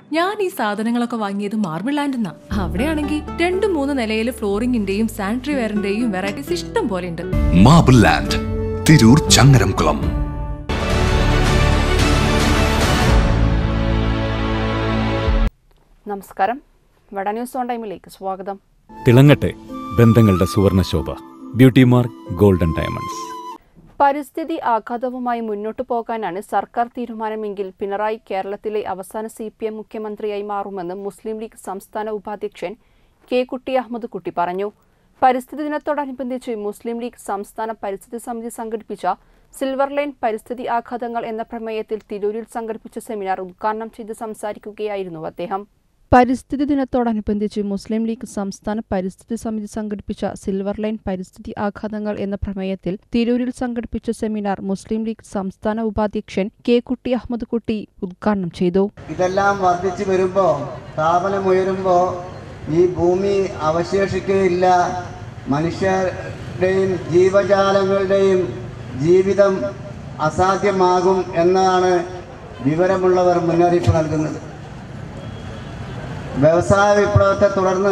ഞാൻ ഈ സാധനങ്ങളൊക്കെ വാങ്ങിയത് മാർബിൾ ലാൻഡ്ന്നാ. അവിടെയാണെങ്കിൽ 2-3 നിലയിൽ ഫ്ലോറിംഗിന്റെയും സാനിറ്ററി വെയറിന്റെയും വെറൈറ്റീസ് ഇഷ്ടം പോലെ ഉണ്ട്. Marble land, Tirur Changaramkulam. നമസ്കാരം, വട ന്യൂസ് ഓൺ ടൈമിലേക്ക് സ്വാഗതം. തിളങ്ങട്ടെ ബന്ധങ്ങളുടെ സുവർണശോഭ. Beauty mark golden diamonds. പരിസ്ഥിതി ആഘാതവുമായി മുന്നോട്ടു പോകാനാണ് സർക്കാർ തീരുമാനമെങ്കിൽ പിണറായി കേരളത്തിലെ അവസാന Cpim മുഖ്യമന്ത്രിയായി മാറുമെന്ന് മുസ്ലിം ലീഗ് സംസ്ഥാന ഉപാധ്യക്ഷൻ കുട്ടി അഹമ്മദ് കുട്ടി പറഞ്ഞു. പരിസ്ഥിതി ദിനത്തോടനുബന്ധിച്ച് മുസ്ലിം ലീഗ് സംസ്ഥാന പരിസ്ഥിതി സമിതി സംഘടിപ്പിച്ച സിൽവർ ലൈൻ പരിസ്ഥിതി ആഘാതങ്ങൾ എന്ന പ്രമേയത്തിൽ തിരൂരിൽ സംഘടിപ്പിച്ച സെമിനാർ ഉദ്ഘാടനം ചെയ്ത് സംസാരിക്കുകയായിരുന്നു അദ്ദേഹം. പരിസ്ഥിതി ദിനത്തോടനുബന്ധിച്ച് മുസ്ലിം ലീഗ് സംസ്ഥാന പരിസ്ഥിതി സമിതി സംഘടിപ്പിച്ച സിൽവർ ലൈൻ പരിസ്ഥിതി ആഘാതങ്ങൾ എന്ന പ്രമേയത്തിൽ തിരൂരിൽ സംഘടിപ്പിച്ച സെമിനാർ മുസ്ലിം ലീഗ് സംസ്ഥാന ഉപാധ്യക്ഷൻ കുട്ടി അഹമ്മദ് കുട്ടി ഉദ്ഘാടനം ചെയ്തു. ഇതെല്ലാം വർദ്ധിച്ചു വരുമ്പോൾ, താപനം ഉയരുമ്പോൾ ഈ ഭൂമി അവശേഷിക്കുകയില്ല. മനുഷ്യരുടെയും ജീവജാലങ്ങളുടെയും ജീവിതം അസാധ്യമാകും എന്നാണ് വിവരമുള്ളവർ മുന്നറിയിപ്പ് നൽകുന്നത്. വ്യവസായ വിപ്ലവത്തെ തുടർന്ന്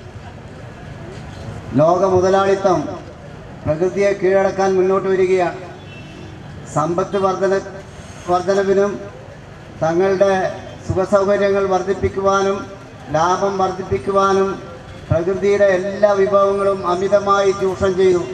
ലോക മുതലാളിത്തം പ്രകൃതിയെ കീഴടക്കാൻ മുന്നോട്ട് വരികയാണ്. സമ്പത്ത് വർധനവിനും തങ്ങളുടെ സുഖസൗകര്യങ്ങൾ വർദ്ധിപ്പിക്കുവാനും ലാഭം വർദ്ധിപ്പിക്കുവാനും പ്രകൃതിയുടെ എല്ലാ വിഭവങ്ങളും അമിതമായി ചൂഷണം ചെയ്തു.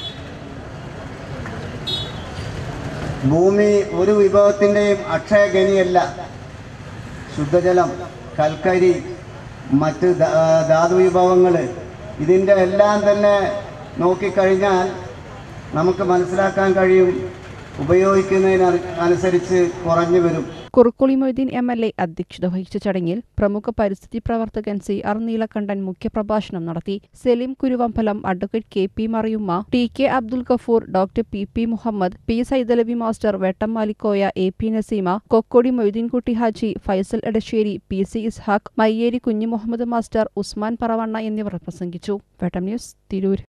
ഭൂമി ഒരു വിഭവത്തിൻ്റെയും അക്ഷയഖനിയല്ല. ശുദ്ധജലം, കൽക്കരി, മറ്റ് ധാതു വിഭവങ്ങൾ, ഇതിൻ്റെ എല്ലാം തന്നെ നോക്കിക്കഴിഞ്ഞാൽ നമുക്ക് മനസ്സിലാക്കാൻ കഴിയും, ഉപയോഗിക്കുന്നതിനനുസരിച്ച് കുറഞ്ഞു വരും. കുറുക്കുളി മൊയ്തീൻ MLA അധ്യക്ഷത വഹിച്ച ചടങ്ങിൽ പ്രമുഖ പരിസ്ഥിതി പ്രവർത്തകൻ CR നീലകണ്ഠൻ മുഖ്യപ്രഭാഷണം നടത്തി. Saleem Kuruvambalam, advocate KP Mariyumma, TK Abdul Gafoor, doctor PP Muhammad, P Saidalavi master, Vettam Malikkoya, AP Naseema, കൊക്കോടി Moideenkutty Haji, Faisal Edassery, PC Ishaq, Mayyeri കുഞ്ഞു മുഹമ്മദ് മാസ്റ്റർ, ഉസ്മാൻ പറവണ്ണ എന്നിവർ പ്രസംഗിച്ചു. വെട്ടം ന്യൂസ്, തിരൂർ.